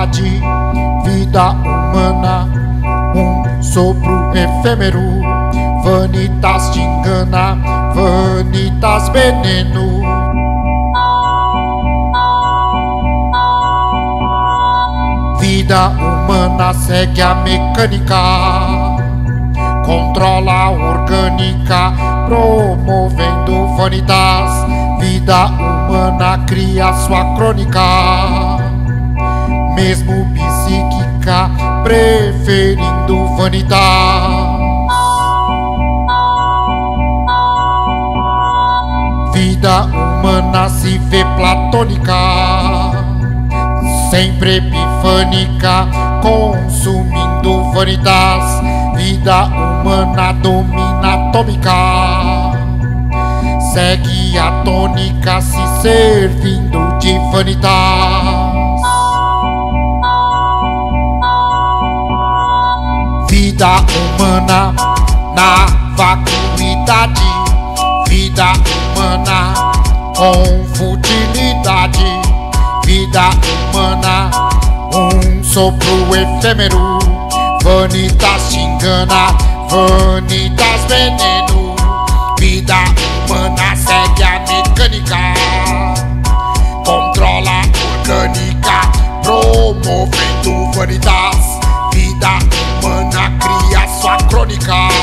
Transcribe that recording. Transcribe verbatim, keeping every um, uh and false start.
futilidade. Vida humana, um sopro efêmero. Vanitas te engana, vanitas veneno. Vida humana segue a mecânica, controla a orgânica, promovendo vanitas. Vida humana cria sua crônica, mesmo psíquica, preferindo vanitas. Vida humana se vê platônica, sempre epifânica, consumindo vanitas. Vida humana domina atômica, segue a tônica, se servindo de vanitas. Vida humana na vacuidade. Vida humana com futilidade. Vida humana, um sopro efêmero. Vanitas te engana, vanitas veneno. Vida humana segue a mecânica, controla a orgânica, promovendo vanitas. Vida humana cria sua crônica,